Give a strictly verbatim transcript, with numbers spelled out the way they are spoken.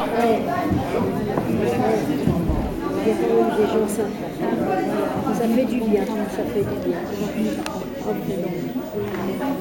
Ouais. Ouais. Des gens sympas. Ça fait du bien, ça fait du bien. Ok, donc.